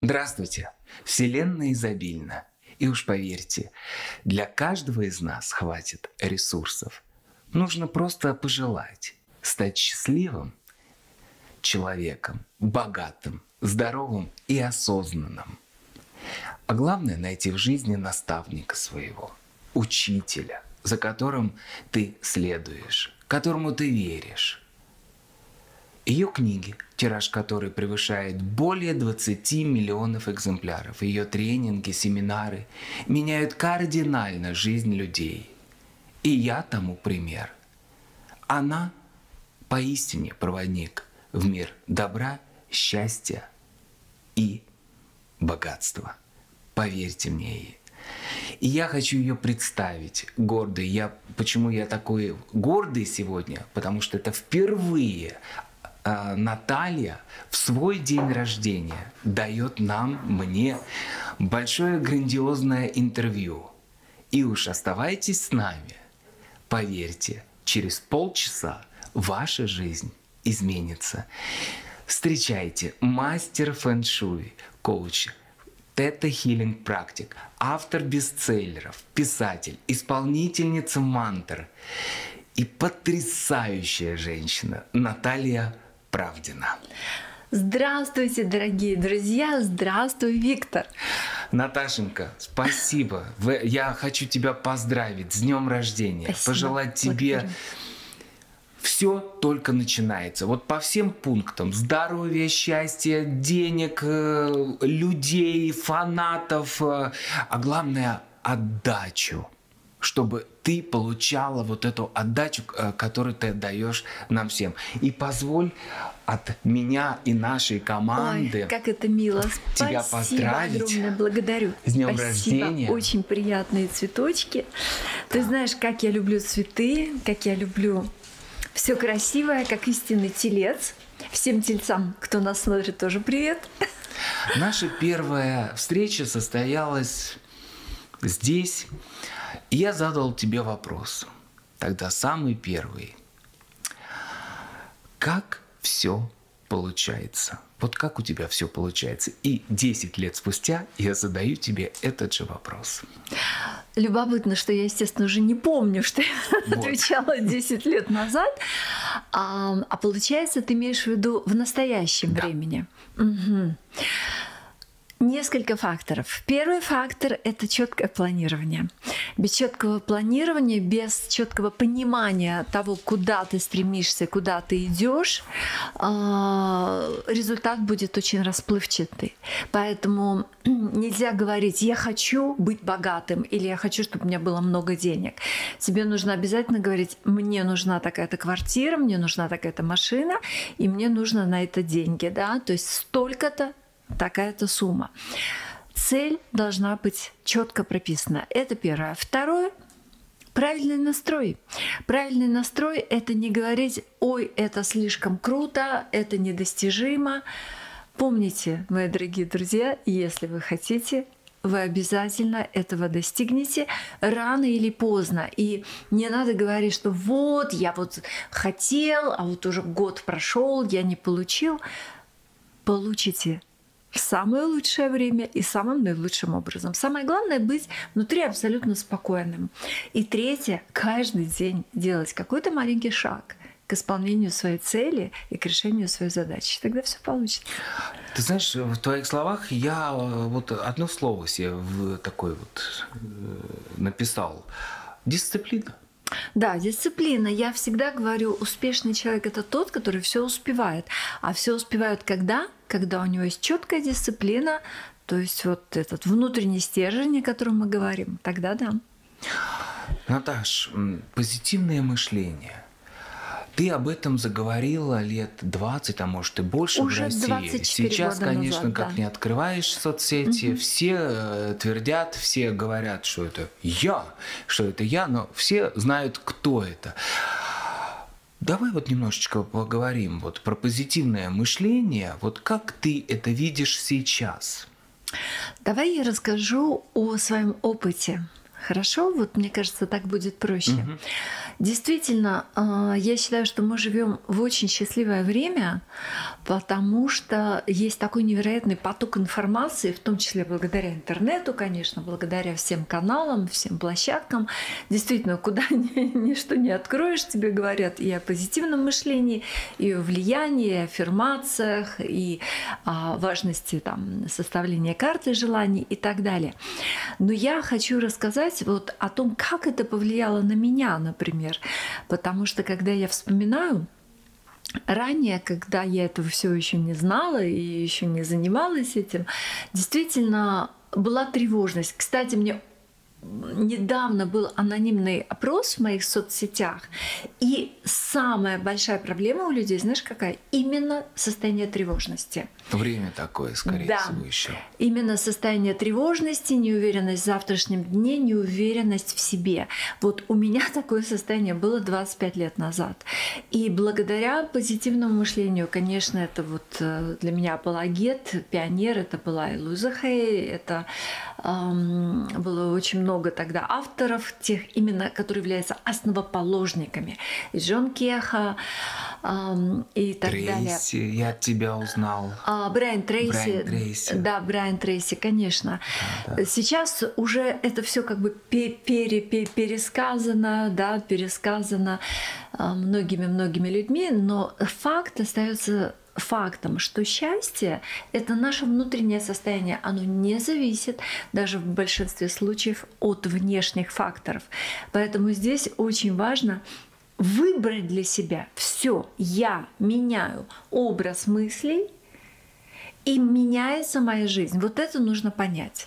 Здравствуйте! Вселенная изобильна. И уж поверьте, для каждого из нас хватит ресурсов. Нужно просто пожелать стать счастливым человеком, богатым, здоровым и осознанным. А главное — найти в жизни наставника своего, учителя, за которым ты следуешь, которому ты веришь. Ее книги, тираж которой превышает более 20 миллионов экземпляров, ее тренинги, семинары меняют кардинально жизнь людей. И я тому пример. Она поистине проводник в мир добра, счастья и богатства. Поверьте мне ей. И я хочу ее представить гордой. Почему я такой гордый сегодня? Потому что это впервые Наталья в свой день рождения дает мне большое грандиозное интервью. И уж оставайтесь с нами. Поверьте, через полчаса ваша жизнь изменится. Встречайте, мастер фэн-шуй, коуч, тета-хилинг практик, автор бестселлеров, писатель, исполнительница мантр и потрясающая женщина Наталья Правдина. Здравствуйте, дорогие друзья! Здравствуй, Виктор! Наташенька, спасибо. Я хочу тебя поздравить с днем рождения. Спасибо. Пожелать тебе... Все только начинается. Вот по всем пунктам: здоровья, счастья, денег, людей, фанатов, а главное — отдачу. Чтобы ты получала вот эту отдачу, которую ты отдаешь нам всем. И позволь от меня и нашей команды... Ой, как это мило. Тебя поздравить. Огромное, благодарю. С днем рождения. Очень приятные цветочки. Ты знаешь, как я люблю цветы, как я люблю все красивое, как истинный телец. Всем тельцам, кто нас смотрит, тоже привет. Наша первая встреча состоялась здесь. И я задал тебе вопрос, тогда самый первый. Как все получается? Вот как у тебя все получается? И 10 лет спустя я задаю тебе этот же вопрос. Любопытно, что я, естественно, уже не помню, что я отвечала 10 лет назад. А получается, ты имеешь в виду в настоящем времени? Угу. Несколько факторов. Первый фактор — это четкое планирование. Без четкого планирования, без четкого понимания того, куда ты стремишься, куда ты идешь, результат будет очень расплывчатый. Поэтому нельзя говорить: я хочу быть богатым или я хочу, чтобы у меня было много денег. Тебе нужно обязательно говорить: мне нужна такая-то квартира, мне нужна такая-то машина, и мне нужно на это деньги. Да? То есть столько-то, такая-то сумма. Цель должна быть четко прописана. Это первое. Второе — правильный настрой. Правильный настрой — это не говорить: ой, это слишком круто, это недостижимо. Помните, мои дорогие друзья, если вы хотите, вы обязательно этого достигнете рано или поздно. И не надо говорить, что вот я вот хотел, а вот уже год прошел, я не получил. Получите в самое лучшее время и самым наилучшим образом. Самое главное — быть внутри абсолютно спокойным. И третье — каждый день делать какой-то маленький шаг к исполнению своей цели и к решению своей задачи. Тогда все получится. Ты знаешь, в твоих словах я вот одно слово себе такое вот написал: дисциплина. Да, дисциплина. Я всегда говорю, успешный человек — это тот, который все успевает. А все успевают когда? Когда у него есть четкая дисциплина, то есть вот этот внутренний стержень, о котором мы говорим. Тогда да. Наташ, позитивное мышление. Ты об этом заговорила лет 20, а может и больше уже в России. Сейчас, конечно, назад, как да. не открываешь соцсети, все твердят, все говорят, что это я, но все знают, кто это. Давай вот немножечко поговорим вот про позитивное мышление. Вот как ты это видишь сейчас? Давай я расскажу о своем опыте. Хорошо? Вот мне кажется, так будет проще. Действительно, я считаю, что мы живем в очень счастливое время, потому что есть такой невероятный поток информации, в том числе благодаря интернету, конечно, благодаря всем каналам, всем площадкам. Действительно, куда ничто не откроешь, тебе говорят и о позитивном мышлении, и о влиянии, и о аффирмациях, и о важности там, составления карты желаний и так далее. Но я хочу рассказать вот о том, как это повлияло на меня, например. Потому что, когда я вспоминаю, ранее, когда я этого все еще не знала и еще не занималась этим, действительно была тревожность. Кстати, мне недавно был анонимный опрос в моих соцсетях, и самая большая проблема у людей, знаешь, какая? Именно состояние тревожности. Время такое, скорее всего, еще. Именно состояние тревожности, неуверенность в завтрашнем дне, неуверенность в себе. Вот у меня такое состояние было 25 лет назад. И благодаря позитивному мышлению, конечно, это вот для меня апологет, пионер, это была и Луиза Хей, это было очень много тогда авторов, тех именно, которые являются основоположниками. И Джон Кеха, и так далее. Я от тебя узнал. Брайан Трейси. Да, Брайан Трейси, конечно. Да. Сейчас уже это все как бы пересказано, да, пересказано многими людьми, но факт остается фактом, что счастье — это наше внутреннее состояние. Оно не зависит даже в большинстве случаев от внешних факторов. Поэтому здесь очень важно выбрать для себя все. Я меняю образ мыслей, и меняется моя жизнь. Вот это нужно понять.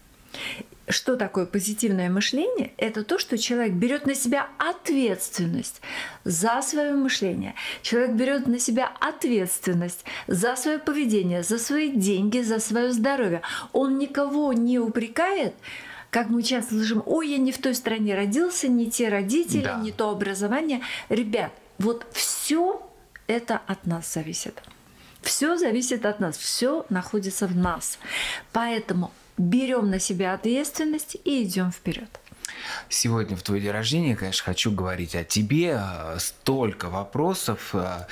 Что такое позитивное мышление? Это то, что человек берет на себя ответственность за свое мышление. Человек берет на себя ответственность за свое поведение, за свои деньги, за свое здоровье. Он никого не упрекает, как мы часто слышим: ой, я не в той стране родился, не те родители, да, не то образование. Ребят, вот все это от нас зависит. Все зависит от нас, все находится в нас. Поэтому берем на себя ответственность и идем вперед. Сегодня в твой день рождения, конечно, хочу говорить о тебе. Столько вопросов.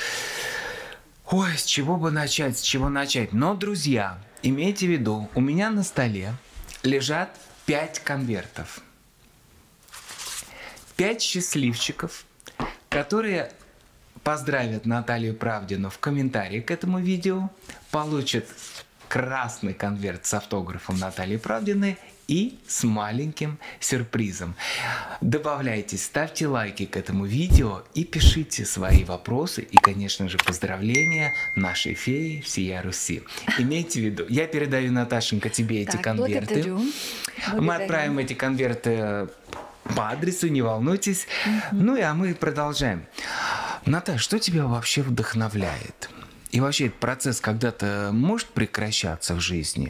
Ой, с чего бы начать, с чего начать? Но, друзья, имейте в виду, у меня на столе лежат 5 конвертов. 5 счастливчиков, которые поздравят Наталью Правдину в комментарии к этому видео, получат красный конверт с автографом Натальи Правдиной и с маленьким сюрпризом. Добавляйтесь, ставьте лайки к этому видео и пишите свои вопросы и, конечно же, поздравления нашей фее всея Руси. Имейте в виду, я передаю, Наташенька, тебе эти конверты. Благодарю. Мы отправим эти конверты по адресу, не волнуйтесь. Ну а мы продолжаем. Наташа, что тебя вообще вдохновляет? И вообще этот процесс когда-то может прекращаться в жизни?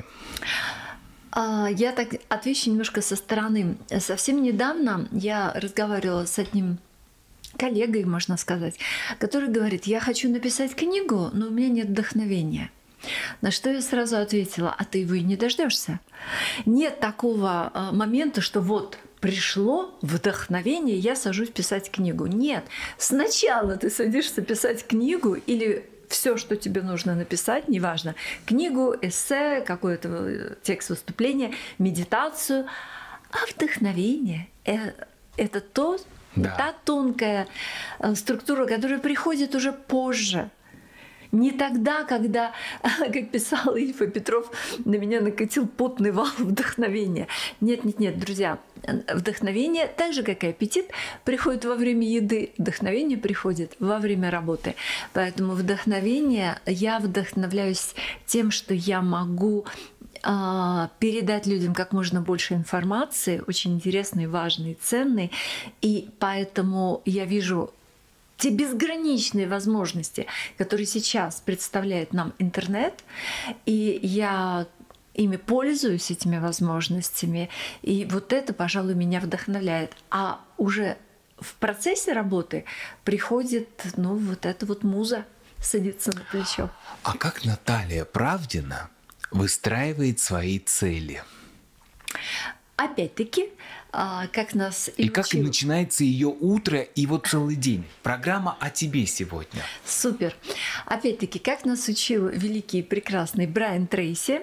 Я так отвечу немножко со стороны. Совсем недавно я разговаривала с одним коллегой, можно сказать, который говорит: я хочу написать книгу, но у меня нет вдохновения. На что я сразу ответила: а ты его и не дождешься. Нет такого момента, что вот пришло вдохновение, я сажусь писать книгу. Нет, сначала ты садишься писать книгу или все, что тебе нужно написать, неважно, книгу, эссе, какой-то текст выступления, медитацию, а вдохновение – это та тонкая структура, которая приходит уже позже. Не тогда, когда, как писал Ильфа Петров, на меня накатил потный вал вдохновения. Нет, друзья, вдохновение, так же, как и аппетит, приходит во время еды, вдохновение приходит во время работы. Поэтому вдохновение, я вдохновляюсь тем, что я могу передать людям как можно больше информации, очень интересной, важной, ценной. И поэтому я вижу те безграничные возможности, которые сейчас представляет нам интернет, и я ими пользуюсь, этими возможностями, и вот это, пожалуй, меня вдохновляет. А уже в процессе работы приходит, вот эта вот муза садится на плечо. А как Наталья Правдина выстраивает свои цели? Опять-таки, как нас и как и начинается ее утро и вот целый день. Программа о тебе сегодня. Супер. Опять-таки, как нас учил великий и прекрасный Брайан Трейси,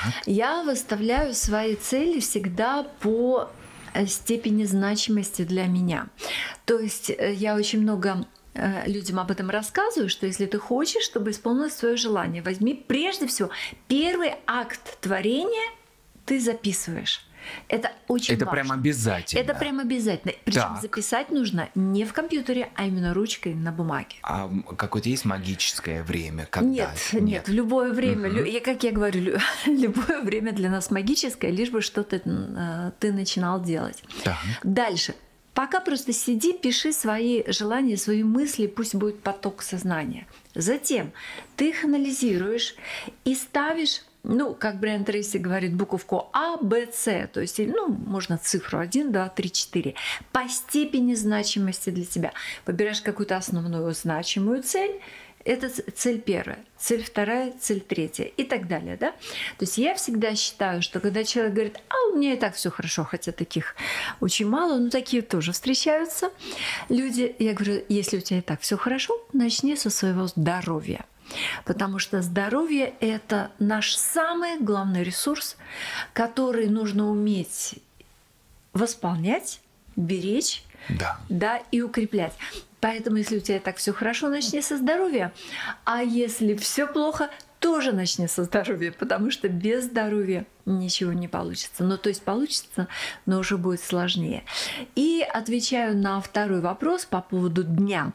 я выставляю свои цели всегда по степени значимости для меня. То есть я очень много людям об этом рассказываю, что если ты хочешь, чтобы исполнилось свое желание, возьми прежде всего первый акт творения ты записываешь. Это очень важно. Это прям обязательно. Это прям обязательно. Причем записать нужно не в компьютере, а именно ручкой на бумаге. А какое-то есть магическое время? Когда? Нет, в любое время. Как я говорю, любое время для нас магическое, лишь бы что-то ты начинал делать. Дальше. Пока просто сиди, пиши свои желания, свои мысли, пусть будет поток сознания. Затем ты их анализируешь и ставишь, как Брайан Трейси говорит, буковку А, Б, С, то есть, можно цифру 1, 2, 3, 4, по степени значимости для тебя. Выбираешь какую-то основную значимую цель, это цель первая, цель вторая, цель третья и так далее. Да? То есть я всегда считаю, что когда человек говорит, у меня и так все хорошо, хотя таких очень мало, но такие тоже встречаются люди. Я говорю, если у тебя и так все хорошо, начни со своего здоровья. Потому что здоровье – это наш самый главный ресурс, который нужно уметь восполнять, беречь, и укреплять. Поэтому, если у тебя так все хорошо, начни со здоровья. А если все плохо, тоже начни со здоровья, потому что без здоровья ничего не получится. То есть получится, но уже будет сложнее. И отвечаю на второй вопрос по поводу дня.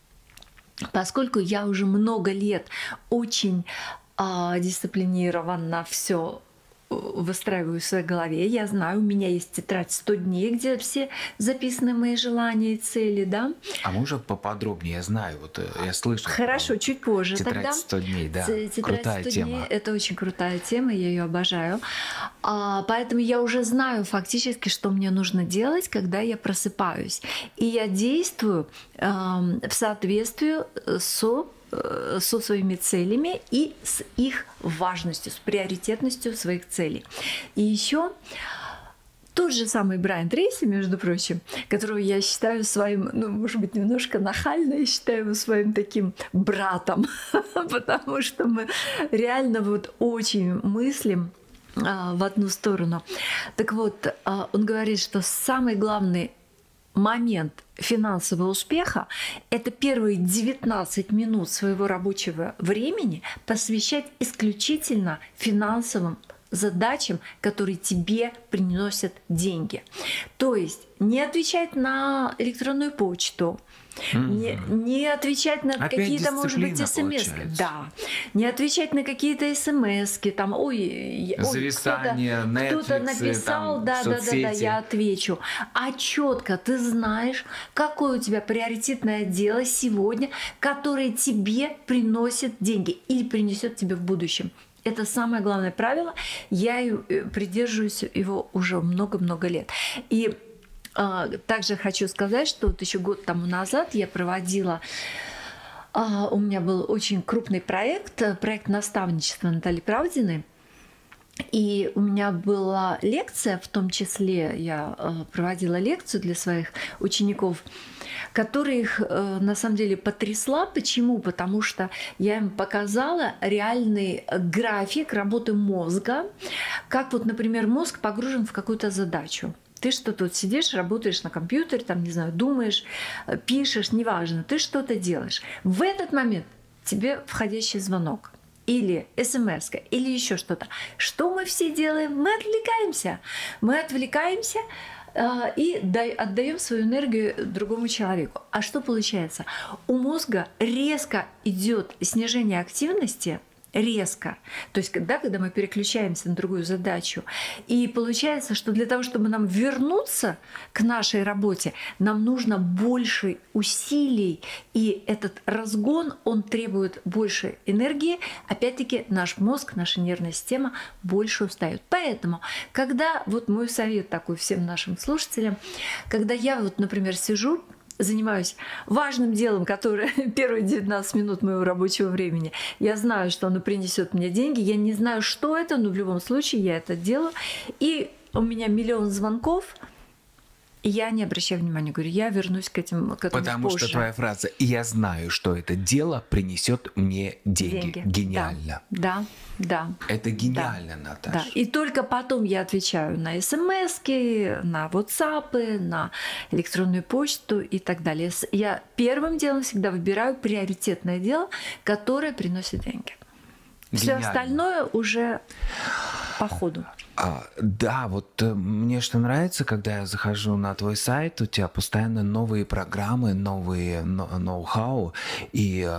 Поскольку я уже много лет очень дисциплинированно все выстраиваю в своей голове. Я знаю, у меня есть тетрадь 100 дней, где все записаны мои желания и цели, да. А можно поподробнее? Я знаю, я слышал. Хорошо, чуть позже. Тетрадь тогда 100 дней, да. Тетрадь крутая 100 тема. Дней, это очень крутая тема, я ее обожаю. Поэтому я уже знаю фактически, что мне нужно делать, когда я просыпаюсь. И я действую в соответствии со своими целями и с их важностью, с приоритетностью своих целей. И еще тот же самый Брайан Трейси, между прочим, которого я считаю своим, может быть, немножко нахально, я считаю его своим таким братом, потому что мы реально очень мыслим в одну сторону. Так вот, он говорит, что самый главный момент финансового успеха – это первые 19 минут своего рабочего времени посвящать исключительно финансовым задачам, которые тебе приносят деньги. То есть не отвечать на электронную почту, не отвечать на какие-то, может быть, смс. Да. Не отвечать на какие-то смс, зависание, кто-то написал, да, я отвечу. А четко ты знаешь, какое у тебя приоритетное дело сегодня, которое тебе приносит деньги или принесет тебе в будущем. Это самое главное правило. Я придерживаюсь его уже много-много лет. И также хочу сказать, что еще год тому назад я проводила, у меня был очень крупный проект наставничества Натальи Правдиной. И у меня была лекция, в том числе я проводила лекцию для своих учеников, которая их на самом деле потрясла. Почему? Потому что я им показала реальный график работы мозга, как например, мозг погружен в какую-то задачу. Ты что тут сидишь, работаешь на компьютере, думаешь, пишешь, неважно, ты что-то делаешь. В этот момент тебе входящий звонок. Или смс-ка, или еще что-то. Что мы все делаем? Мы отвлекаемся. Мы отвлекаемся и отдаем свою энергию другому человеку. А что получается? У мозга резко идет снижение активности, резко. То есть, когда мы переключаемся на другую задачу. И получается, что для того, чтобы нам вернуться к нашей работе, нам нужно больше усилий. И этот разгон, он требует больше энергии. Опять-таки, наш мозг, наша нервная система больше устает. Поэтому, когда, мой совет такой всем нашим слушателям, когда я, например, сижу, занимаюсь важным делом, которое первые 19 минут моего рабочего времени. Я знаю, что оно принесет мне деньги. Я не знаю, что это, но в любом случае я это делаю. И у меня миллион звонков. Я не обращаю внимания, говорю, я вернусь к этому Потому позже. что твоя фраза «я знаю, что это дело принесет мне деньги». Гениально. Да, да. Это гениально, да, Наташа. Да. И только потом я отвечаю на смс-ки, на WhatsApp, на электронную почту и так далее. Я первым делом всегда выбираю приоритетное дело, которое приносит деньги. Все остальное уже по ходу. Да, вот мне что нравится, когда я захожу на твой сайт, у тебя постоянно новые программы, новые ноу-хау, и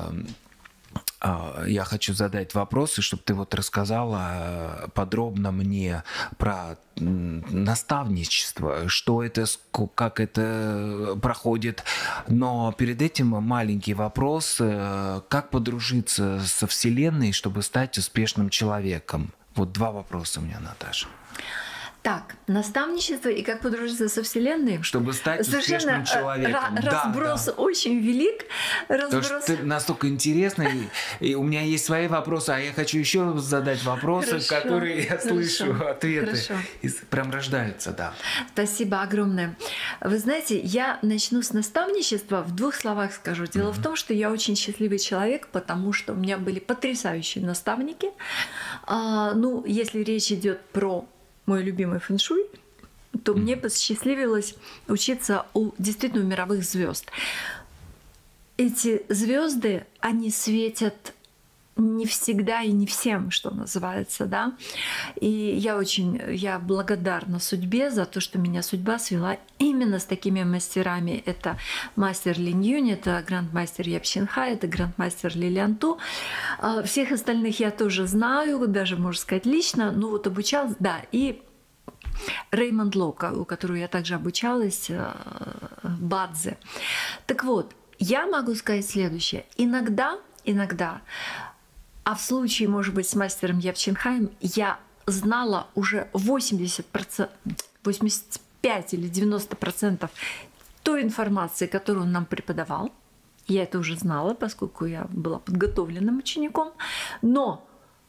я хочу задать вопросы, чтобы ты вот рассказала подробно мне про наставничество, что это, как это проходит. Но перед этим маленький вопрос, как подружиться со Вселенной, чтобы стать успешным человеком? Вот 2 вопроса у меня, Наташа. Так, наставничество и как подружиться со Вселенной. Чтобы стать успешным человеком. Разброс очень велик. Потому что ты настолько интересный, и у меня есть свои вопросы, а я хочу еще задать вопросы, которые я слышу, ответы. И прям рождаются, да. Спасибо огромное. Вы знаете, я начну с наставничества, в 2 словах скажу. Дело в том, что я очень счастливый человек, потому что у меня были потрясающие наставники. Ну, если речь идет про мой любимый фэн-шуй, то мне посчастливилось учиться действительно у мировых звезд. Эти звезды, они светят не всегда и не всем, что называется, да. И я благодарна судьбе за то, что меня судьба свела именно с такими мастерами. Это мастер Линь Юнь, это грандмастер Яп Чин Хай, это грандмастер Ли Лян Ту. Всех остальных я тоже знаю, даже, можно сказать, лично. Ну вот обучалась, да, и Реймонд Ло, у которого я также обучалась, Бадзе. Так вот, я могу сказать следующее. Иногда, а в случае, может быть, с мастером Яп Чин Хаем, я знала уже 80%, 85 или 90% той информации, которую он нам преподавал. Я это уже знала, поскольку я была подготовленным учеником. Но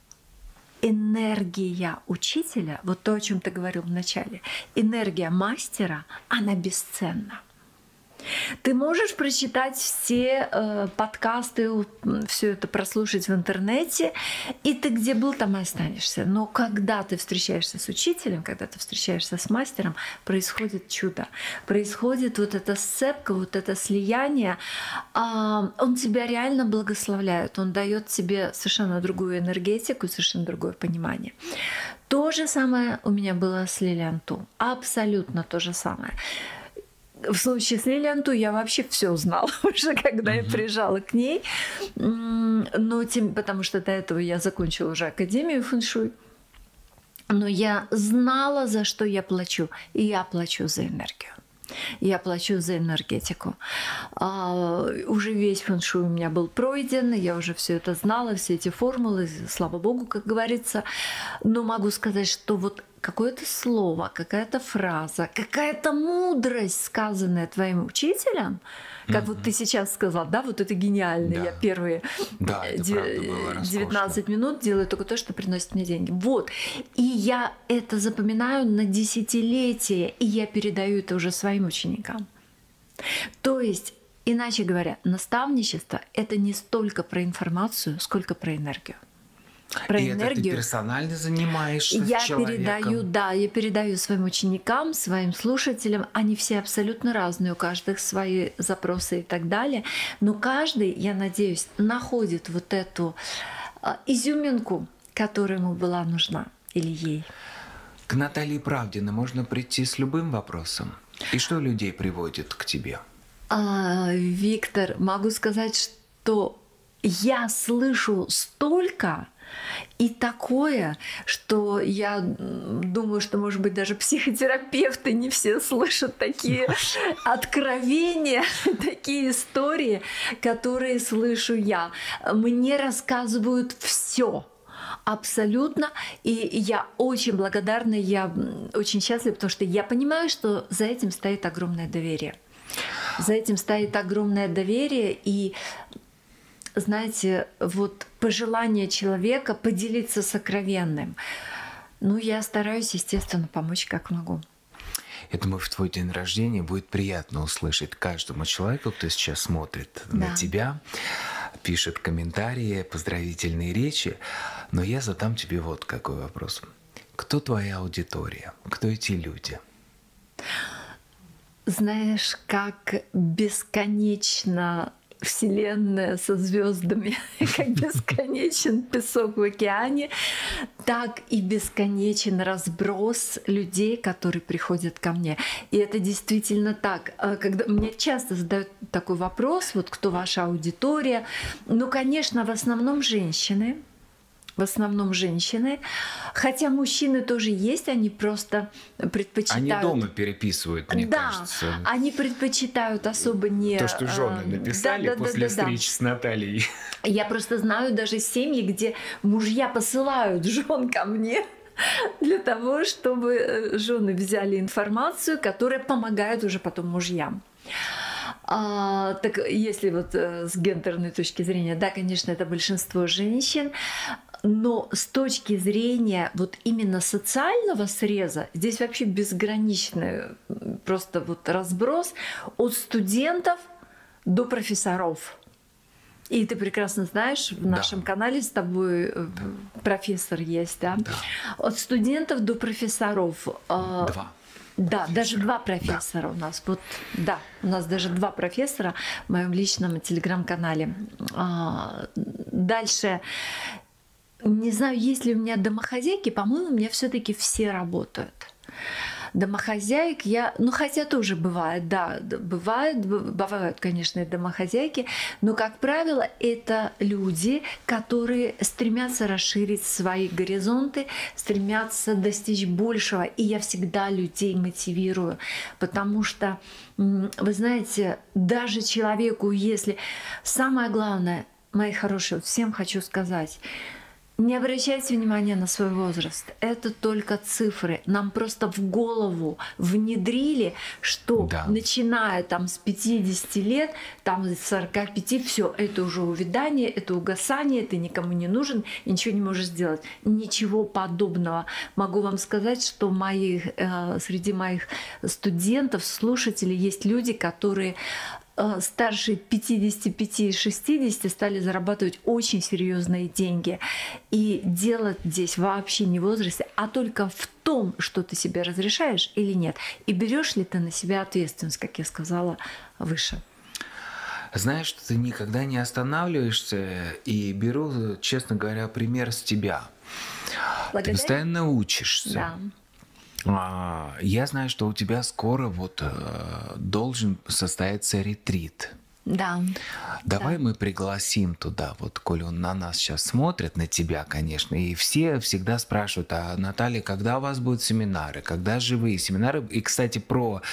энергия учителя, вот то, о чем ты говорил в начале, энергия мастера, она бесценна. Ты можешь прочитать все подкасты, все это прослушать в интернете, и ты где был, там и останешься. Но когда ты встречаешься с учителем, когда ты встречаешься с мастером, происходит чудо. Происходит вот эта сцепка, вот это слияние. Он тебя реально благословляет, он дает тебе совершенно другую энергетику, совершенно другое понимание. То же самое у меня было с Ли Лян Ту. Абсолютно то же самое. В случае с Ли Лян Ту я вообще все знала уже, когда я приезжала к ней. Но потому что до этого я закончила уже Академию фэн-шуй. Но я знала, за что я плачу. И я плачу за энергию. Я плачу за энергетику. Уже весь фэн-шуй у меня был пройден, я уже все это знала, все эти формулы, слава богу, как говорится. Но могу сказать, что вот какое-то слово, какая-то фраза, какая-то мудрость, сказанная твоим учителем, как вот ты сейчас сказал, да, вот это гениально. Да. Я первые 19 минут делаю только то, что приносит мне деньги. Вот. И я это запоминаю на десятилетия, и я передаю это уже своим ученикам. То есть, иначе говоря, наставничество — это не столько про информацию, сколько про энергию. Про и энергию. Это ты персонально занимаешься с человеком? Я передаю своим ученикам, своим слушателям. Они все абсолютно разные, у каждого свои запросы и так далее. Но каждый, я надеюсь, находит вот эту изюминку, которая ему была нужна, или ей. К Наталье Правдиной можно прийти с любым вопросом? И что людей приводит к тебе? Виктор, могу сказать, что я слышу столько и такое, что я думаю, что, может быть, даже психотерапевты не все слышат такие откровения, такие истории, которые слышу я. Мне рассказывают все. Абсолютно. И я очень благодарна, я очень счастлива, потому что я понимаю, что за этим стоит огромное доверие. За этим стоит огромное доверие. И знаете, вот пожелание человека поделиться сокровенным. Ну, я стараюсь, естественно, помочь как могу. Я думаю, в твой день рождения будет приятно услышать каждому человеку, кто сейчас смотрит на тебя, пишет комментарии, поздравительные речи. Но я задам тебе вот какой вопрос. Кто твоя аудитория? Кто эти люди? Знаешь, как бесконечно Вселенная со звездами, как бесконечен песок в океане, так и бесконечен разброс людей, которые приходят ко мне. И это действительно так. Когда мне часто задают такой вопрос, вот кто ваша аудитория, ну, конечно, в основном женщины. В основном женщины. Хотя мужчины тоже есть, они просто предпочитают... Они дома переписывают, мне кажется. Да, они предпочитают особо не... То, что жены написали после встречи с Натальей. Я просто знаю даже семьи, где мужья посылают жен ко мне для того, чтобы жены взяли информацию, которая помогает уже потом мужьям. Так если вот с гендерной точки зрения, да, конечно, это большинство женщин, но с точки зрения вот именно социального среза здесь вообще безграничный просто вот разброс от студентов до профессоров. И ты прекрасно знаешь, в нашем канале с тобой профессор есть, да? От студентов до профессоров. Два. Да, даже два профессора у нас. Вот, да, у нас даже два профессора в моем личном телеграм-канале. Дальше, не знаю, есть ли у меня домохозяйки, по-моему, у меня все-таки все работают. Домохозяек я, ну хотя тоже бывает, да, бывают, конечно, и домохозяйки, но, как правило, это люди, которые стремятся расширить свои горизонты, стремятся достичь большего, и я всегда людей мотивирую, потому что, вы знаете, даже человеку, если... Самое главное, мои хорошие, всем хочу сказать, не обращайте внимания на свой возраст. Это только цифры. Нам просто в голову внедрили, что начиная там с 50 лет, там с 45, все, это уже увядание, это угасание, ты никому не нужен, и ничего не можешь сделать. Ничего подобного. Могу вам сказать, что среди моих студентов, слушателей есть люди, которые старше 55-60 стали зарабатывать очень серьезные деньги. И дело здесь вообще не в возрасте, а только в том, что ты себе разрешаешь или нет. И берешь ли ты на себя ответственность, как я сказала выше. Знаешь, что ты никогда не останавливаешься, и беру, честно говоря, пример с тебя. Благодарю. Ты постоянно учишься. Да. Я знаю, что у тебя скоро вот должен состояться ретрит. Да. Давай мы пригласим туда, вот, коли он на нас сейчас смотрит, на тебя, конечно, и все всегда спрашивают: а, Наталья, когда у вас будут семинары, когда живые семинары? И, кстати,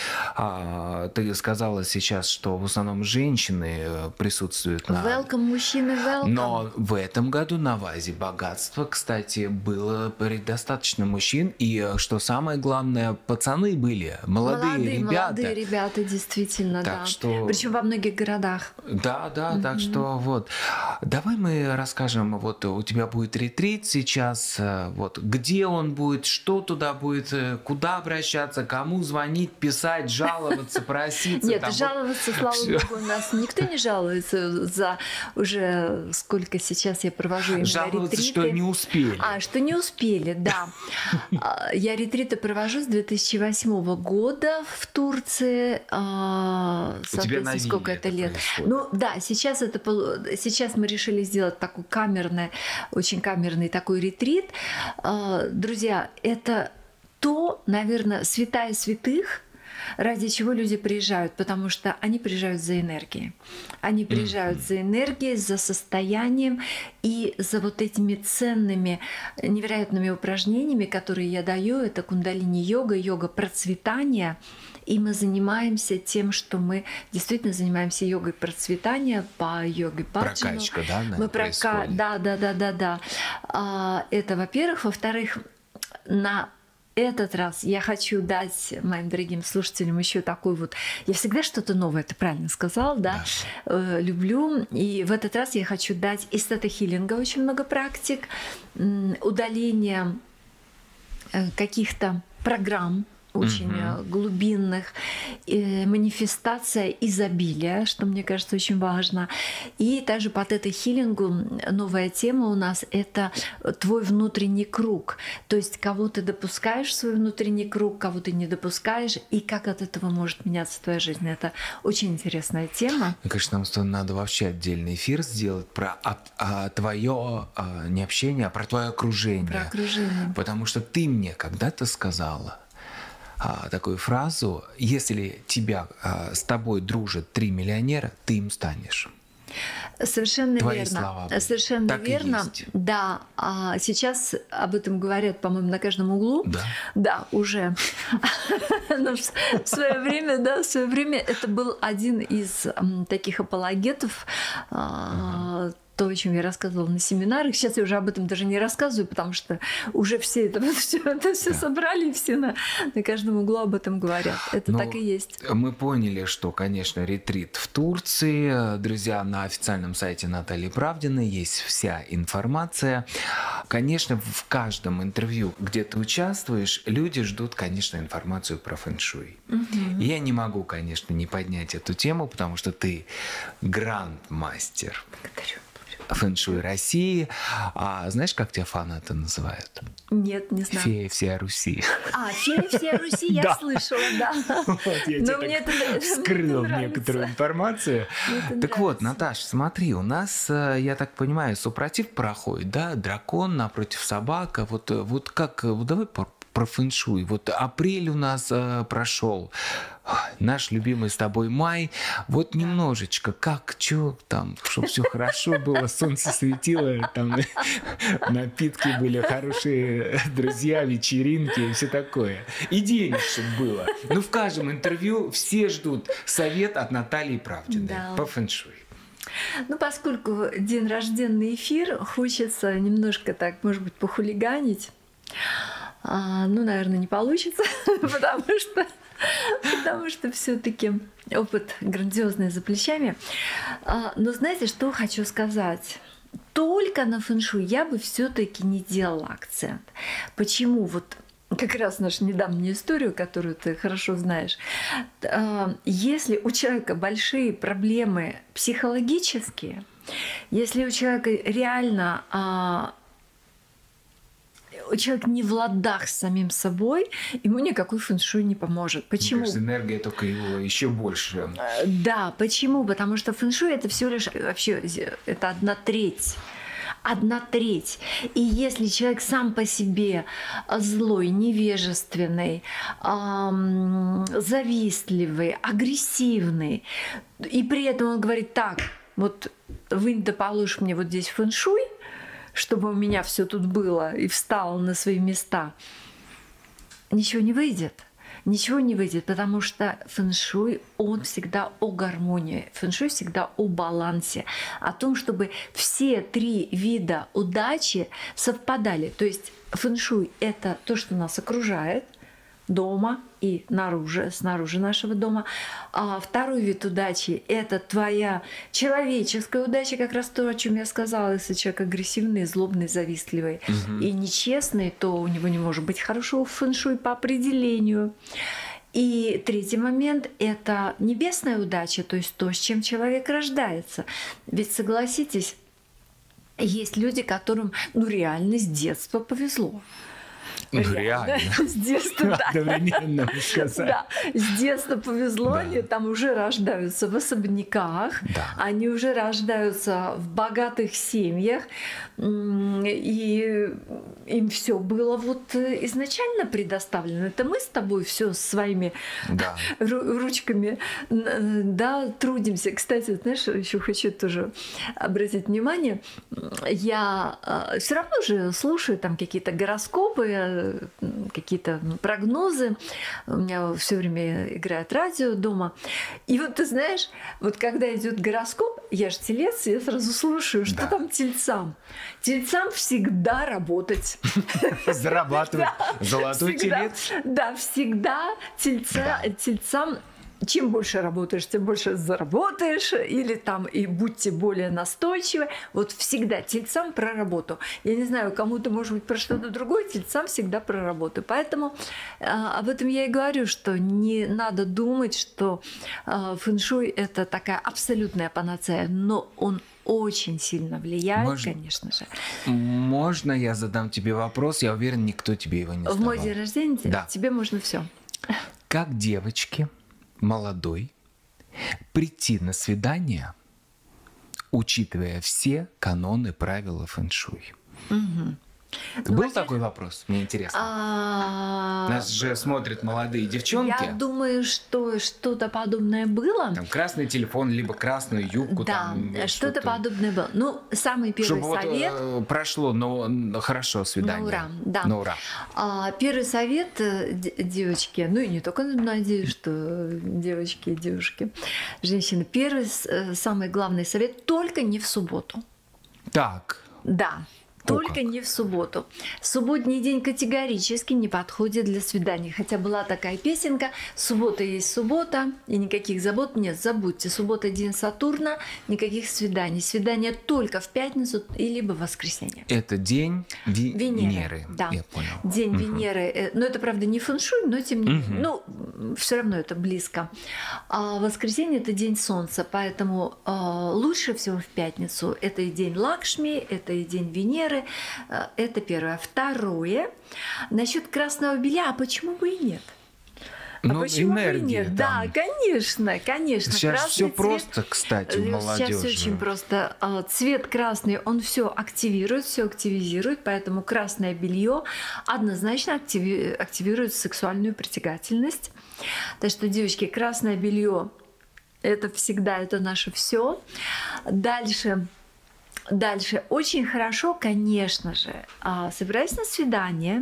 ты сказала сейчас, что в основном женщины присутствуют на... Welcome, мужчины, welcome. Но в этом году на ВАЗе «Богатство», кстати, было предостаточно мужчин, и, что самое главное, пацаны были, молодые ребята. Молодые ребята, действительно, так да. Что... Причем во многих городах. Да, так что вот. Давай мы расскажем, вот у тебя будет ретрит сейчас, вот где он будет, что туда будет, куда обращаться, кому звонить, писать, жаловаться, проситься. Нет, жаловаться, слава богу, у нас никто не жалуется за уже сколько сейчас я провожу именно жаловаться, ретриты. что не успели. Что не успели, да. Я ретриты провожу с 2008 года в Турции. Соответственно, сколько это лет. Ну да, сейчас мы решили сделать такой очень камерный такой ретрит. Друзья, это наверное, святая святых, ради чего люди приезжают, потому что они приезжают за энергией. Они приезжают за энергией, за состоянием и за вот этими ценными, невероятными упражнениями, которые я даю. Это кундалини-йога, йога процветания. И мы занимаемся тем, что мы действительно занимаемся йогой процветания по йоге Баджану. Прокачка, да, происходит? Да. Это, во-первых. Во-вторых, на этот раз я хочу дать моим дорогим слушателям еще такой вот... Я всегда что-то новое, ты правильно сказал, да? Люблю. И в этот раз я хочу дать из тета-хиллинга очень много практик, удаление каких-то программ, очень глубинных, манифестация изобилия, что мне кажется очень важно. И также под этой хилингу новая тема у нас — это твой внутренний круг. То есть кого ты допускаешь в свой внутренний круг, кого ты не допускаешь, и как от этого может меняться твоя жизнь. Это очень интересная тема. Мне кажется, нам надо вообще отдельный эфир сделать про твое не общение, а про твое окружение. Про окружение. Потому что ты мне когда-то сказала такую фразу: если с тобой дружат 3 миллионера, ты им станешь. Совершенно Твои верно. слова. Совершенно Так верно. и есть. Да. Сейчас об этом говорят, по-моему, на каждом углу. Да. Да, уже. Но в свое время это был один из таких апологетов, то, о чем я рассказывала на семинарах. Сейчас я уже об этом даже не рассказываю, потому что уже все это все собрали, и все на каждом углу об этом говорят. Это так и есть. Мы поняли, что, конечно, ретрит в Турции. Друзья, на официальном сайте Натальи Правдиной есть вся информация. Конечно, в каждом интервью, где ты участвуешь, люди ждут, конечно, информацию про фэн-шуй. Я не могу, конечно, не поднять эту тему, потому что ты гранд-мастер. Благодарю. Фэн-шуй России. А знаешь, как тебя фанаты называют? Нет, не знаю. Фея всея Руси. Фея всея Руси, я слышала, да. Я тебе вскрыл некоторую информацию. Так вот, Наташ, смотри, у нас, я так понимаю, супротив проходит, да, дракон напротив собака. Вот как, давай про фэн-шуй. Вот апрель у нас прошел. Наш любимый с тобой май. Вот немножечко, что там, чтобы все хорошо было, солнце светило, там напитки были, хорошие друзья, вечеринки и все такое. И денег, чтобы было. Ну, в каждом интервью все ждут совет от Натальи Правдиной по фэн-шуй. Ну, поскольку день рожденный эфир, хочется немножко так, может быть, похулиганить. Ну, наверное, не получится, потому что все-таки опыт грандиозный за плечами. Но знаете, что хочу сказать? Только на фэн-шуй я бы все-таки не делала акцент. Почему? Вот как раз нашу недавнюю историю, которую ты хорошо знаешь. Если у человека большие проблемы психологические, если у человека реально человек не в ладах с самим собой, ему никакой фэн-шуй не поможет. Почему? Мне кажется, энергия только его еще больше. Да, почему? Потому что фэн-шуй — это всего лишь вообще это 1/3. 1/3. И если человек сам по себе злой, невежественный, завистливый, агрессивный, и при этом он говорит: так, вот вынь да положь мне вот здесь фэн-шуй, чтобы у меня все тут было и встало на свои места, ничего не выйдет. Ничего не выйдет, потому что фэн-шуй, он всегда о гармонии, фэн-шуй всегда о балансе, о том, чтобы все 3 вида удачи совпадали. То есть фэн-шуй — это то, что нас окружает дома и снаружи нашего дома. А второй вид удачи — это твоя человеческая удача, как раз то, о чем я сказала. Если человек агрессивный, злобный, завистливый и нечестный, то у него не может быть хорошего фэн-шуй по определению. И третий момент — это небесная удача, то есть то, с чем человек рождается. Ведь согласитесь, есть люди, которым реально с детства повезло. Реально. С детства, да. Одновременно сказать. Да, с детства повезло, да. Они там уже рождаются в особняках, да. Они уже рождаются в богатых семьях, и им все было вот изначально предоставлено. Это мы с тобой все своими ручками, да, трудимся. Кстати, знаешь, еще хочу тоже обратить внимание, я все равно же слушаю там какие-то гороскопы, какие-то прогнозы. У меня все время играет радио дома. И вот ты знаешь, вот когда идет гороскоп, я же телец, я сразу слушаю, что там тельцам. Тельцам всегда работать. Зарабатывать. Золотой телец. Да, всегда тельцам чем больше работаешь, тем больше заработаешь, или там и будьте более настойчивы. Вот всегда тельцам про работу. Я не знаю, кому-то, может быть, про что-то другое, тельцам всегда про работу. Поэтому об этом я и говорю, что не надо думать, что фэн-шуй – это такая абсолютная панацея, но он очень сильно влияет, конечно же. Можно я задам тебе вопрос? Я уверен, никто тебе его не задавал. В мой день рождения тебе можно все. Как девочке молодой прийти на свидание, учитывая все каноны, правила фэн-шуй? Был такой вопрос? Мне интересно. Нас же смотрят молодые девчонки. Я думаю, что что-то подобное было. Там красный телефон, либо красную юбку. Да, что-то подобное было. Ну, самый первый совет... Вот, прошло, но хорошо свидание. На ура, да. На ура. Первый совет девочки, ну и не только, надеюсь, что девочки и девушки, женщины. Первый, самый главный совет – только не в субботу. Так. Да. Только не в субботу. Субботний день категорически не подходит для свиданий. Хотя была такая песенка: суббота есть суббота, и никаких забот нет. Забудьте, суббота день Сатурна, никаких свиданий. Свидания только в пятницу и либо в воскресенье. Это день Венеры. Да. Я понял. День Венеры. Но это, правда, не фэн-шуй, но тем не менее. Ну, все равно это близко. А воскресенье – это день Солнца, поэтому лучше всего в пятницу. Это и день Лакшми, это и день Венеры. Это первое. Второе. Насчет красного белья, а почему бы и нет? Ну, почему бы и там. нет? Да, конечно, конечно. Сейчас все просто, кстати, у молодежи. Сейчас все очень просто. Цвет красный, он все активирует, все активизирует, поэтому красное белье однозначно активирует сексуальную притягательность. Так что, девочки, красное белье это всегда, это наше все. Дальше, очень хорошо, конечно же, собираясь на свидание,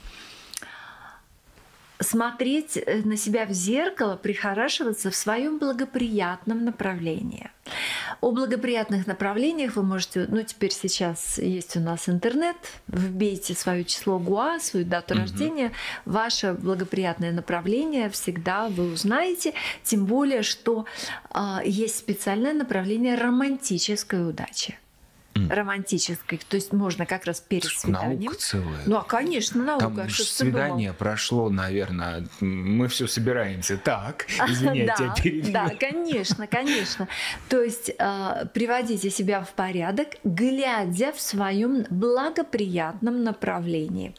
смотреть на себя в зеркало, прихорашиваться в своем благоприятном направлении. О благоприятных направлениях вы можете, теперь сейчас есть у нас интернет, вбейте свое число ГУА, свою дату рождения, ваше благоприятное направление всегда вы узнаете, тем более, что есть специальное направление романтической удачи. Романтической, то есть можно как раз перед свиданием. Наука целая. Ну, конечно, наука. Там свидание прошло, наверное, мы все собираемся. Так, извините, я перебью. Да, конечно. То есть приводите себя в порядок, глядя в своем благоприятном направлении.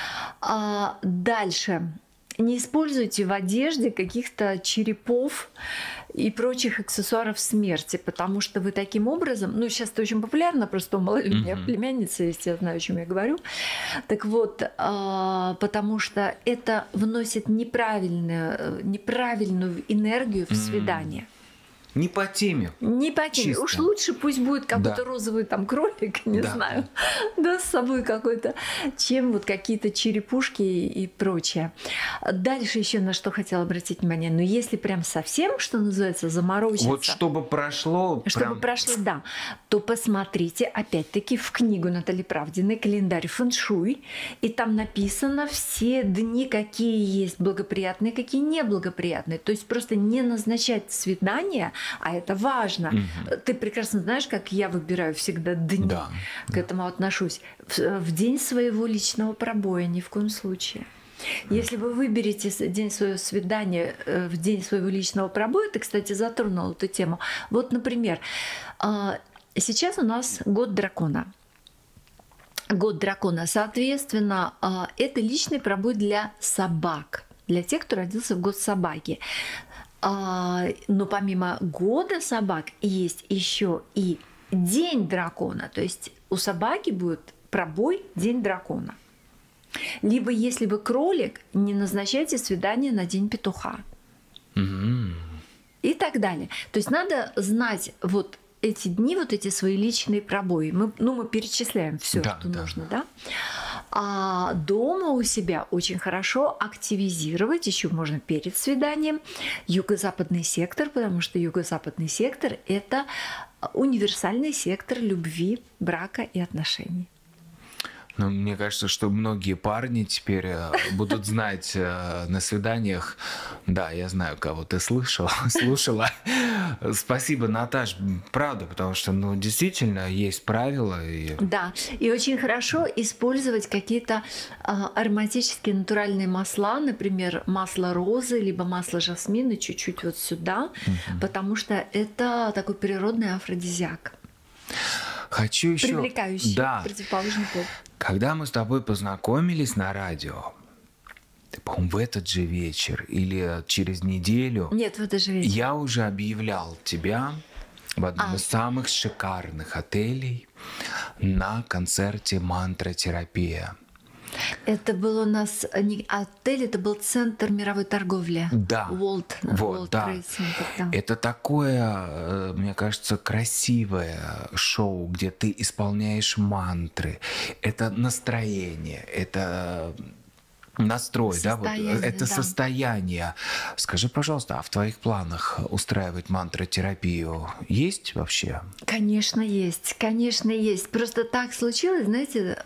Дальше. Не используйте в одежде каких-то черепов и прочих аксессуаров смерти, потому что вы таким образом, сейчас это очень популярно, просто у меня племянница есть, я знаю, о чем я говорю. Так вот, потому что это вносит неправильную энергию в свидание. Не по теме. Не по теме. Чисто. Уж лучше пусть будет какой-то розовый там кролик, не знаю, с собой какой-то, чем вот какие-то черепушки и прочее. Дальше еще на что хотела обратить внимание. Но если прям совсем, что называется, заморочиться. Вот чтобы прошло. Да. То посмотрите, опять-таки, в книгу Натальи Правдиной «Календарь фэн-шуй». И там написано все дни, какие есть благоприятные, какие неблагоприятные. То есть просто не назначать свидания. А это важно. Ты прекрасно знаешь, как я выбираю всегда дни, к этому отношусь. В день своего личного пробоя ни в коем случае. Если вы выберете день своего свидания в день своего личного пробоя, ты, кстати, затронул эту тему. Вот, например, сейчас у нас год дракона. Год дракона. Соответственно, это личный пробой для собак, для тех, кто родился в год собаки. Но помимо года собак есть еще и день дракона. То есть у собаки будет пробой день дракона. Либо если вы кролик, не назначайте свидание на день петуха. И так далее. То есть надо знать вот эти дни, вот эти свои личные пробои. Мы перечисляем все, что нужно, да? А дома у себя очень хорошо активизировать, еще можно перед свиданием, юго-западный сектор, потому что юго-западный сектор – это универсальный сектор любви, брака и отношений. Ну, мне кажется, что многие парни теперь будут знать на свиданиях. Да, я знаю, кого ты слушала. Спасибо, Наташ, правда, потому что, ну, действительно, есть правила. Да, и очень хорошо использовать какие-то ароматические натуральные масла, например, масло розы, либо масло жасмина, чуть-чуть вот сюда, потому что это такой природный афродизиак. Хочу еще... Привлекающий, да. Противоположный пол. Когда мы с тобой познакомились на радио, по-моему, в этот же вечер или через неделю... Нет, в этот же вечер. Я уже объявлял тебя в одном из самых шикарных отелей на концерте «Мантра-терапия». Это был у нас не отель, это был центр мировой торговли. Да. World да. Trade Center, да. Это такое, мне кажется, красивое шоу, где ты исполняешь мантры. Это настроение, это настрой, да, вот это состояние. Скажи, пожалуйста, а в твоих планах устраивать мантротерапию есть вообще? Конечно, есть. Конечно, есть. Просто так случилось, знаете,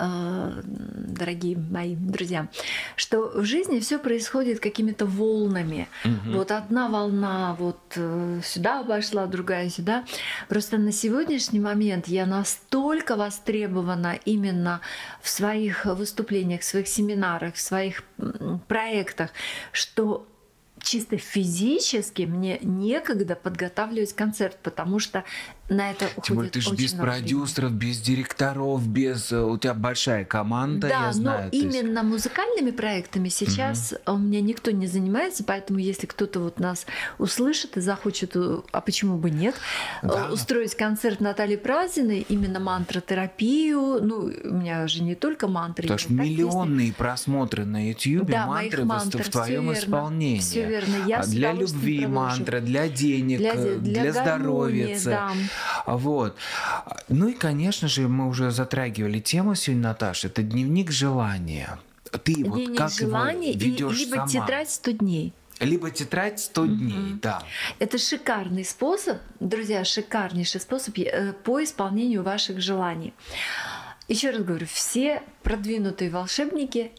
дорогие мои друзья, что в жизни все происходит какими-то волнами. Вот одна волна вот сюда пошла, другая сюда. Просто на сегодняшний момент я настолько востребована именно в своих выступлениях, в своих семинарах, в своих проектах, что чисто физически мне некогда подготавливать концерт, потому что на это уходит тем более ты же без продюсеров, без директоров, без... У тебя большая команда, да, я знаю. Но именно музыкальными проектами сейчас у меня никто не занимается, поэтому если кто-то вот нас услышит и захочет, а почему бы нет, устроить концерт Натальи Празиной, именно мантротерапию, ну, у меня же не только мантры. Потому что миллионные просмотры на YouTube, да, мантры в твоем исполнении. Все верно. Я для любви мантра, для денег, для здоровья. Да. Вот. Ну и, конечно же, мы уже затрагивали тему сегодня, Наташа, это дневник желания. Ты дневник вот как желания его ведёшь либо сама? Тетрадь 100 дней. Либо тетрадь 100 дней, да. Это шикарный способ, друзья, шикарнейший способ по исполнению ваших желаний. Еще раз говорю, все продвинутые волшебники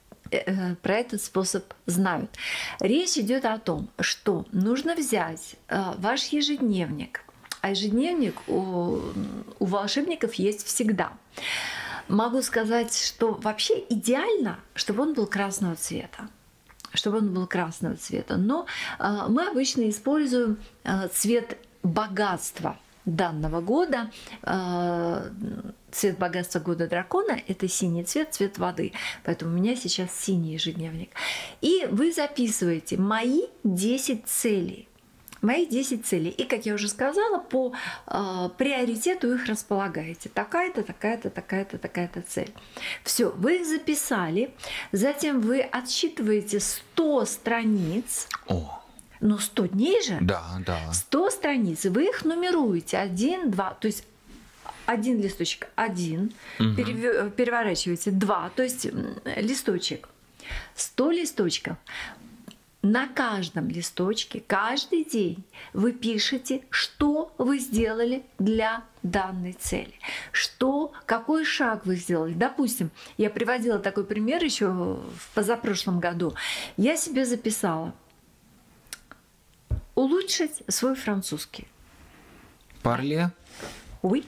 про этот способ знают. Речь идет о том, что нужно взять ваш ежедневник, а ежедневник у волшебников есть всегда. Могу сказать, что вообще идеально, чтобы он был красного цвета. Но мы обычно используем цвет богатства данного года. Цвет богатства года дракона – это синий цвет, цвет воды. Поэтому у меня сейчас синий ежедневник. И вы записываете «Мои 10 целей». Мои 10 целей. И, как я уже сказала, по приоритету их располагаете. Такая-то, такая-то, такая-то, такая-то цель. Все, вы их записали. Затем вы отсчитываете 100 страниц. Ну, 100 дней же. Да. 100 страниц. Вы их нумеруете. 1, 2. То есть один листочек 1. Переворачиваете 2. То есть листочек. 100 листочков. На каждом листочке, каждый день вы пишете, что вы сделали для данной цели. Какой шаг вы сделали. Допустим, я приводила такой пример еще в позапрошлом году. Я себе записала улучшить свой французский. Парле? Oui.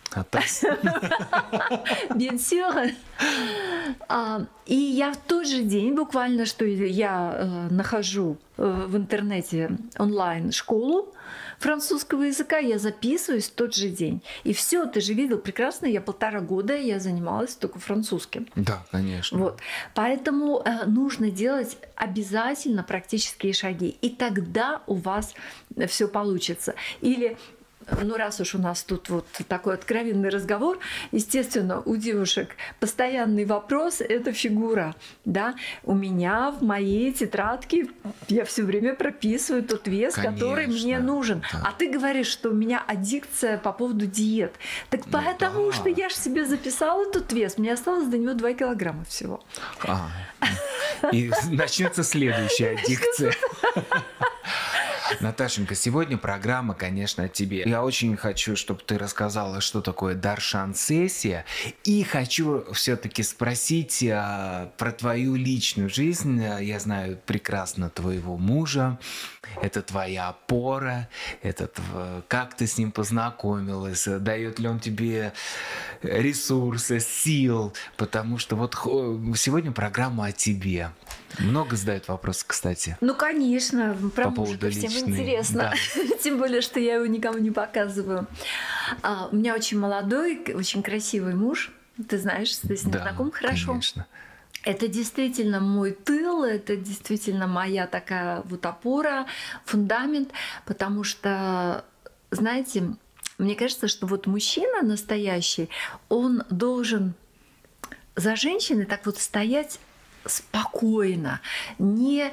Bien sûr. И я в тот же день, буквально, что я нахожу в интернете онлайн школу французского языка, я записываюсь в тот же день. И все, ты же видел прекрасно, я 1,5 года я занималась только французским. Да, конечно. Вот. Поэтому нужно делать обязательно практические шаги, и тогда у вас все получится. Или ну, раз уж у нас тут вот такой откровенный разговор, естественно, у девушек постоянный вопрос – это фигура. Да? У меня в моей тетрадке я все время прописываю тот вес, конечно, который мне нужен. Да. А ты говоришь, что у меня аддикция по поводу диет. Так потому что я же себе записала тот вес, мне осталось до него 2 килограмма всего. И начнется следующая аддикция. Наташенька, сегодня программа, конечно, о тебе. Я очень хочу, чтобы ты рассказала, что такое даршан-сессия. И хочу все-таки спросить про твою личную жизнь. Я знаю прекрасно твоего мужа. Это твоя опора. Как ты с ним познакомилась? Дает ли он тебе ресурсы, сил? Потому что вот сегодня программа о тебе. Много задают вопросы, кстати. Ну, конечно, про по мужа всем личной. интересно. Да. Тем более, что я его никому не показываю. У меня очень молодой, очень красивый муж. Ты знаешь, ты с ним знаком хорошо. Конечно. Это действительно мой тыл, это действительно моя такая вот опора, фундамент, потому что, знаете, мне кажется, что вот мужчина настоящий, он должен за женщиной так вот стоять спокойно, не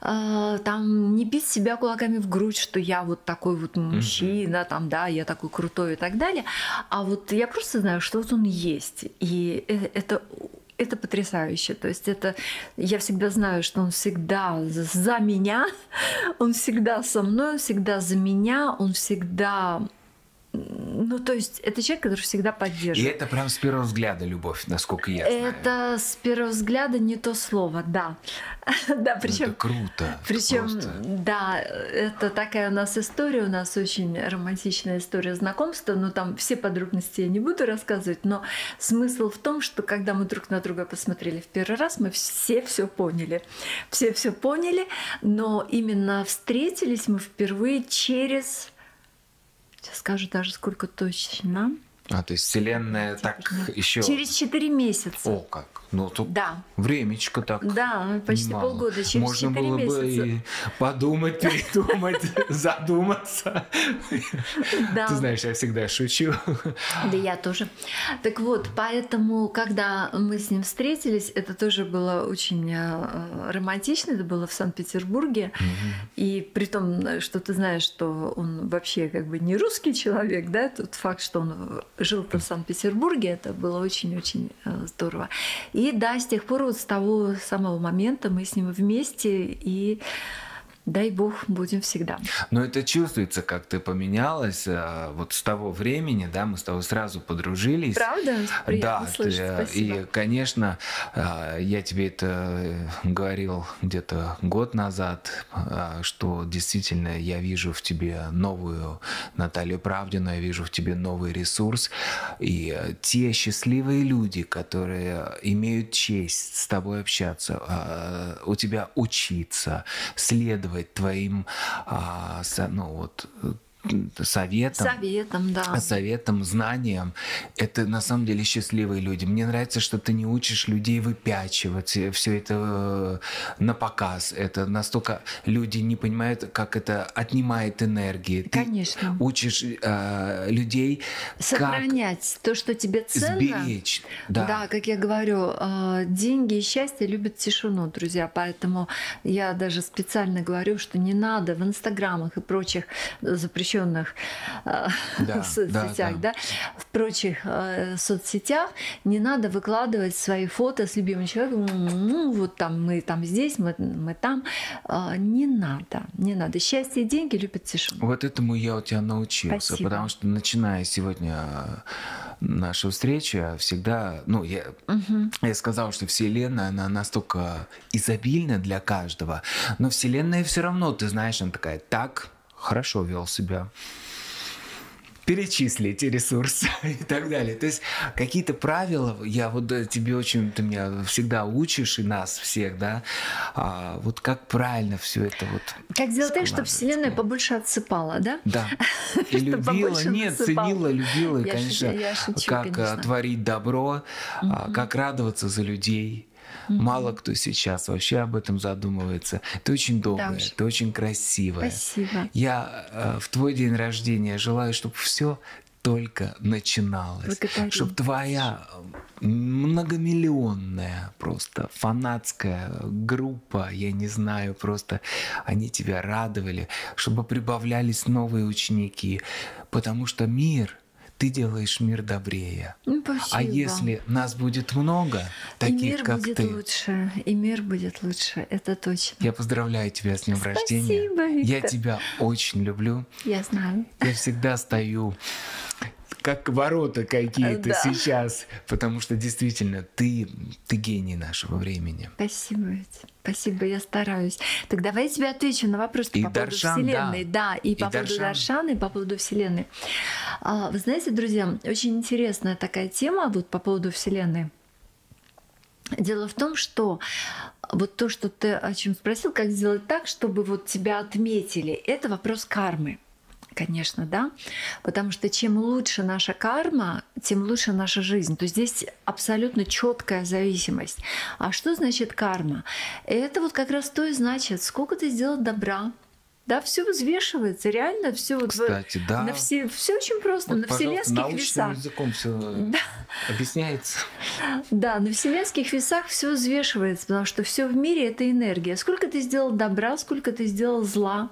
бить себя кулаками в грудь, что я вот такой вот мужчина, там, да, я такой крутой и так далее, а вот я просто знаю, что вот он есть, и это потрясающе. То есть я всегда знаю, что он всегда за меня, он всегда со мной, он всегда за меня, он всегда... Ну, то есть это человек, который всегда поддерживает. И это прям с первого взгляда любовь, насколько я знаю. Это с первого взгляда не то слово, да. Да, причем. Это круто. Причем, да, это такая у нас история, у нас очень романтичная история знакомства, но там все подробности я не буду рассказывать, но смысл в том, что когда мы друг на друга посмотрели в первый раз, мы все поняли. Все поняли, но именно встретились мы впервые через... Сейчас скажу даже сколько точно. То есть Вселенная так еще... Через 4 месяца. О, как. Ну, тут да. Времечко так. Да, почти немало. полгода, через Можно 4 было месяца. бы и подумать, передумать, задуматься. Да. Ты знаешь, я всегда шучу. Да, я тоже. Так вот, поэтому, когда мы с ним встретились, это тоже было очень романтично. Это было в Санкт-Петербурге. И при том, что ты знаешь, что он вообще как бы не русский человек, да, тот факт, что он жил-то в Санкт-Петербурге, это было очень-очень здорово. И да, с тех пор, вот с того самого момента мы с ним вместе, и дай бог, будем всегда. Но это чувствуется, как ты поменялась. Вот с того времени, да, мы с тобой сразу подружились. Правда? Приятно слышать, спасибо. И, конечно, я тебе это говорил где-то год назад, что действительно я вижу в тебе новую Наталью Правдину, я вижу в тебе новый ресурс. И те счастливые люди, которые имеют честь с тобой общаться, у тебя учиться, следовать твоим советам, знаниям. Это на самом деле счастливые люди. Мне нравится, что ты не учишь людей выпячивать все это на показ. Это настолько люди не понимают, как это отнимает энергии. Конечно. Ты учишь людей сохранять то, что тебе ценно. Сберечь. Да, как я говорю, деньги и счастье любят тишину, друзья. Поэтому я даже специально говорю, что не надо в инстаграмах и прочих запрещенных соцсетях, да, в прочих соцсетях не надо выкладывать свои фото с любимым человеком. Вот там мы там здесь, мы там. Не надо. Счастье и деньги любят тишину. Вот этому я у тебя научился. Спасибо. Потому что, начиная сегодня нашу встречу, всегда, я сказал, что Вселенная, она настолько изобильна для каждого, но Вселенная все равно, ты знаешь, она такая, так, хорошо вел себя, перечислить ресурсы и так далее. То есть какие-то правила, ты меня всегда учишь, и нас всех, да, вот как правильно все это вот. Как сделать так, чтобы Вселенная побольше отсыпала, да? Да. И любила, ценила, любила, конечно, как творить добро, как радоваться за людей. Мало кто сейчас вообще об этом задумывается. Ты очень добрая, ты очень красивая. Спасибо. Я в твой день рождения желаю, чтобы все только начиналось. Чтобы твоя многомиллионная просто фанатская группа, я не знаю, просто они тебя радовали, чтобы прибавлялись новые ученики. Потому что мир ты делаешь мир добрее. Спасибо. А если нас будет много, таких, как ты... И мир будет лучше, и мир будет лучше, это точно. Я поздравляю тебя с днем рождения. Спасибо, Виктор. Я тебя очень люблю. Я знаю. Я всегда стою как ворота какие-то сейчас, потому что действительно ты гений нашего времени. Спасибо, Витя. Спасибо, я стараюсь. Так давай я тебе отвечу на вопрос по поводу Вселенной. Да, и по поводу Даршана, и по поводу Вселенной. Вы знаете, друзья, очень интересная такая тема вот по поводу Вселенной. Дело в том, что вот то, что ты о чем спросил, как сделать так, чтобы вот тебя отметили, это вопрос кармы. Конечно, да, потому что чем лучше наша карма, тем лучше наша жизнь. То есть здесь абсолютно четкая зависимость. А что значит карма? Это вот как раз то и значит, сколько ты сделал добра. Да, все взвешивается, реально все. Кстати, вот, да. Все очень просто, вот, на вселенских весах. Научным языком все объясняется. Да, на вселенских весах все взвешивается, потому что все в мире это энергия. Сколько ты сделал добра, сколько ты сделал зла.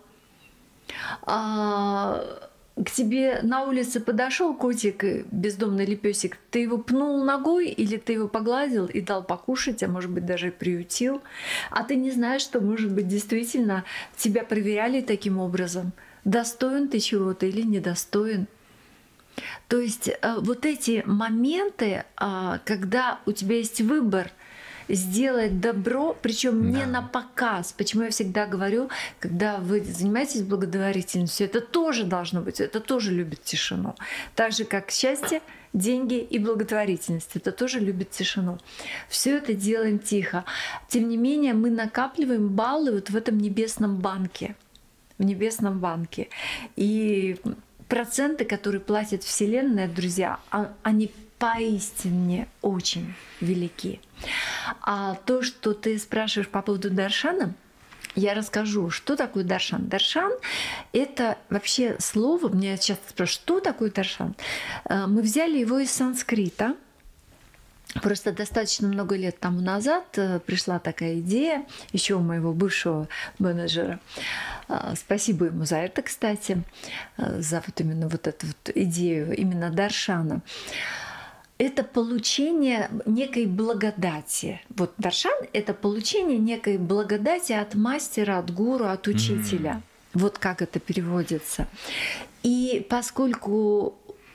К тебе на улице подошел котик, бездомный или песик, ты его пнул ногой или ты его погладил и дал покушать, а может быть даже и приютил, а ты не знаешь, что, может быть, действительно тебя проверяли таким образом, достоин ты чего-то или недостоин. То есть вот эти моменты, когда у тебя есть выбор сделать добро, причем не на показ. Почему я всегда говорю, когда вы занимаетесь благотворительностью, это тоже должно быть, это тоже любит тишину. Так же, как счастье, деньги и благотворительность. Это тоже любит тишину. Все это делаем тихо. Тем не менее, мы накапливаем баллы вот в этом небесном банке. В небесном банке. И проценты, которые платит Вселенная, друзья, они поистине очень велики. А то, что ты спрашиваешь по поводу Даршана, я расскажу, что такое Даршан. Даршан — это вообще слово, меня часто спрашивают, что такое Даршан? Мы взяли его из санскрита. Просто достаточно много лет тому назад пришла такая идея еще у моего бывшего менеджера. Спасибо ему за это, кстати, за вот именно вот эту вот идею именно Даршана. Это получение некой благодати. Вот Даршан — это получение некой благодати от мастера, от гуру, от учителя. Вот как это переводится. И поскольку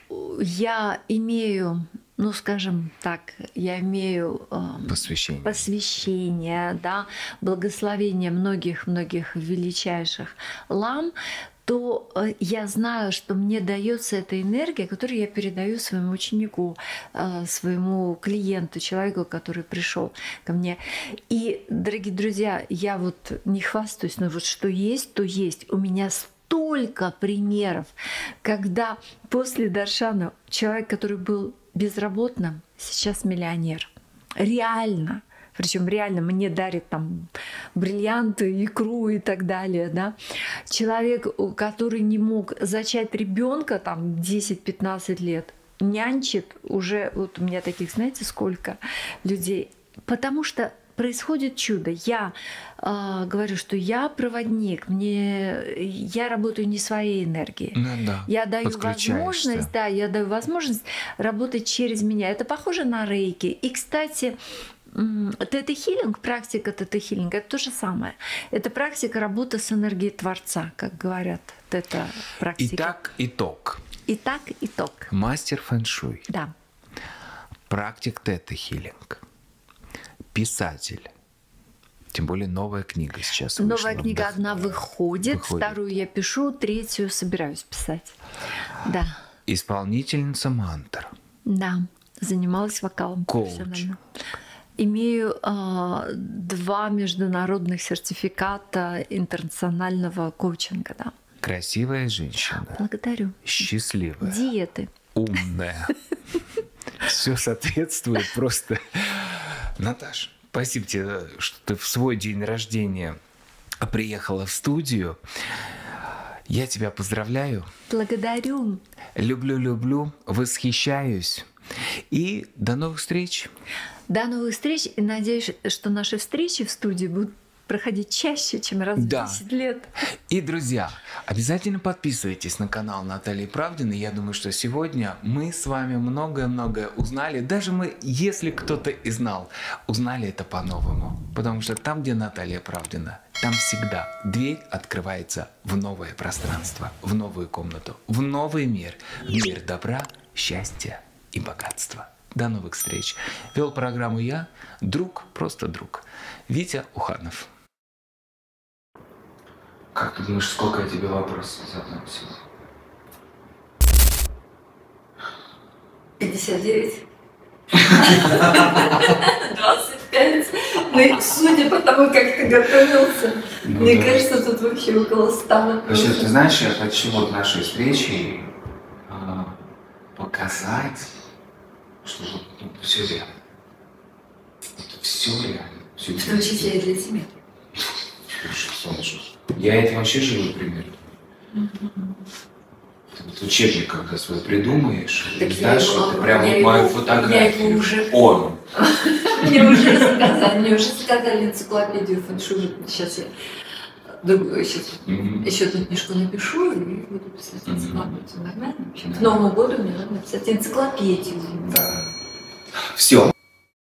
я имею, ну, скажем так, я имею посвящение, да, благословение многих-многих величайших лам, то я знаю, что мне дается эта энергия, которую я передаю своему ученику, своему клиенту, человеку, который пришел ко мне. И, дорогие друзья, я вот не хвастаюсь, но вот что есть, то есть. У меня столько примеров, когда после Даршана человек, который был безработным, сейчас миллионер. Реально. Причем реально мне дарит там бриллианты, икру и так далее. Да? Человек, который не мог зачать ребенка там 10-15 лет, нянчит уже, вот у меня таких, знаете, сколько людей. Потому что происходит чудо. Я говорю, что я проводник, я работаю не своей энергией. Я даю возможность, я даю возможность работать через меня. Это похоже на рейки. И, кстати, тета-хилинг, практика тета-хилинга — это то же самое. Это практика работы с энергией Творца, как говорят тета-практики. Итак, итог. Итог. Мастер фэн-шуй. Да. Практик тета-хилинг. Писатель. Тем более новая книга сейчас вышла. Новая книга одна выходит, вторую я пишу, третью собираюсь писать. Да. Исполнительница мантр. Да. Занималась вокалом профессионально. Имею 2 международных сертификата интернационального коучинга. Да. Красивая женщина. Благодарю. Счастливая. Диеты. Умная. Все соответствует просто. Наташ, спасибо тебе, что ты в свой день рождения приехала в студию. Я тебя поздравляю. Благодарю. Люблю, восхищаюсь. И до новых встреч. До новых встреч. И надеюсь, что наши встречи в студии будут проходить чаще, чем раз в 10 лет. И, друзья, обязательно подписывайтесь на канал Натальи Правдиной. Я думаю, что сегодня мы с вами многое-многое узнали. Даже мы, если кто-то и знал, узнали это по-новому. Потому что там, где Наталья Правдина, там всегда дверь открывается в новое пространство, в новую комнату, в новый мир. В мир добра, счастья и богатства. До новых встреч. Вел программу я, друг, просто друг, Витя Уханов. Как ты думаешь, сколько я тебе вопросов задам сегодня? 59. 25. Ну, судя по тому, как ты готовился, мне кажется, тут вообще около 100 вопросов. Вообще, ты знаешь, я хочу вот нашей встречи показать, что все реально. Это все реально. В том числе и для тебя. Солнышко. Я это вообще живой пример. Ты вот учебник, когда свой придумаешь, так знаешь, это прямо мою фотографию. Он. Мне уже сказали энциклопедию фэншуй. Сейчас я еще одну книжку напишу и буду писать энциклопедию. Нормально? К Новому году мне надо написать энциклопедию. Да. Все.